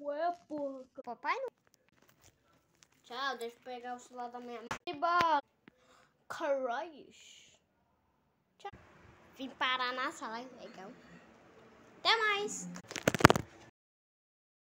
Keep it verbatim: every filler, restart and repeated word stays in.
é, porra. Papai não. Tchau, deixa eu pegar o celular da minha mãe. Caralho. Vim parar na sala, legal. Até mais.